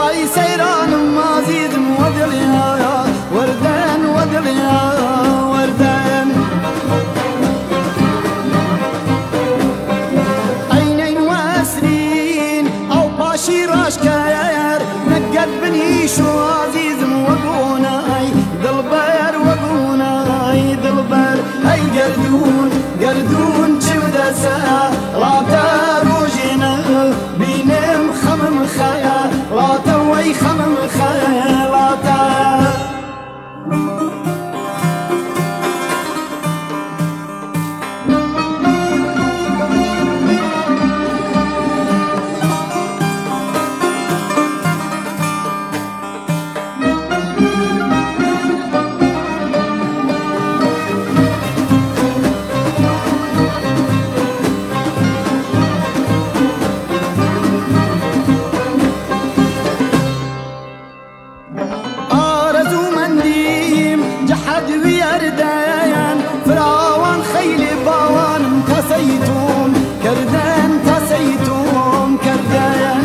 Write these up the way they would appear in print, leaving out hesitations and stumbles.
اي سيران مازيد ودليا وردان ودليا وردان عينين واسرين او باشي راشكاير نقد بنيشو عزيز وقوناي دلبر وقوناي دلبر اي قردون قردون جبدا سا لا تروجنا بينم خمم خيا لا توي خمم خيا لا تا فراوان خيل باوان تسيتم كردان تسيتم كردان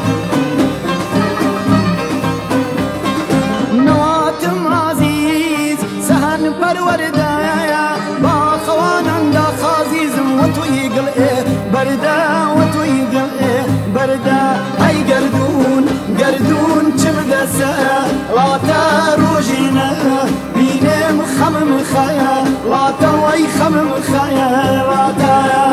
نواتم عزيز سهن پروردايا باخوان عند خازيز وتويقل بردا وتويقل بردا اي قردون قردون جبدا سا لا تروجنا بينم خمم خيا لا توي خمم خيا لا تا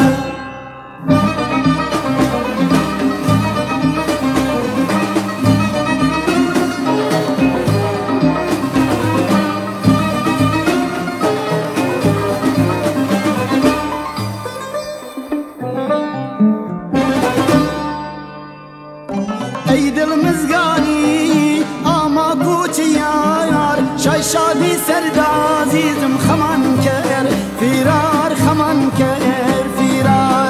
ايد المزقاني اما كوتي يار شاي شادي سرد عزيزم خمان كير فرار خمان كير فرار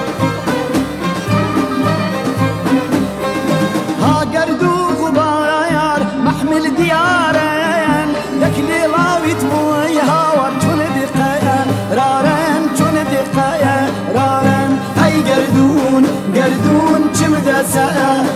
ها قردو غبايار محمل ديارين لكلي لاويت موي هاور چون دقايا رارن چون دقايا رارن اي قردون قردون چم دسا